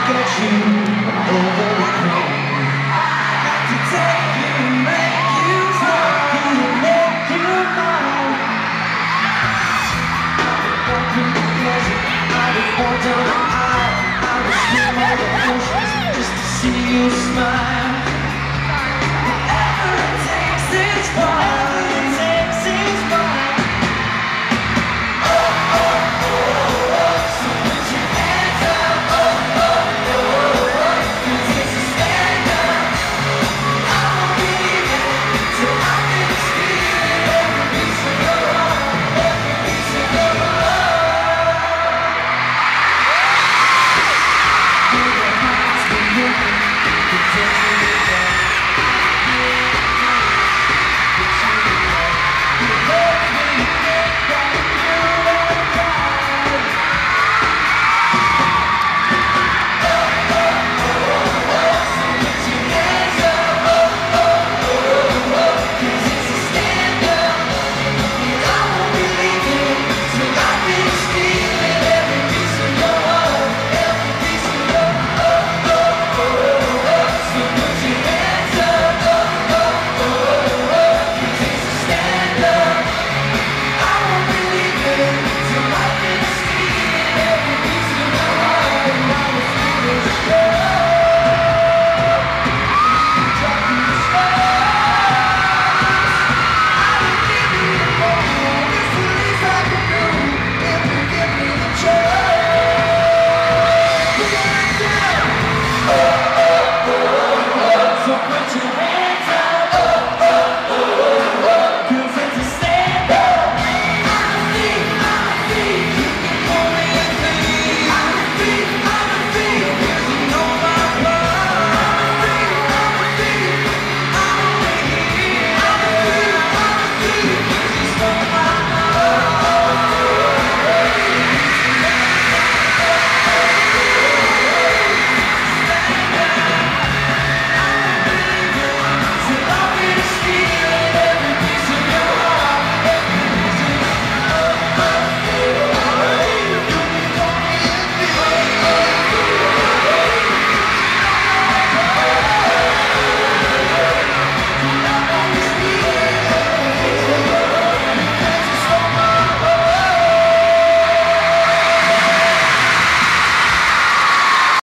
get you over the pain. Got to take you, make you smile, make you mine. I've been walking the desert, I've been walking down the aisle, I've been swimming the oceans just to see you smile.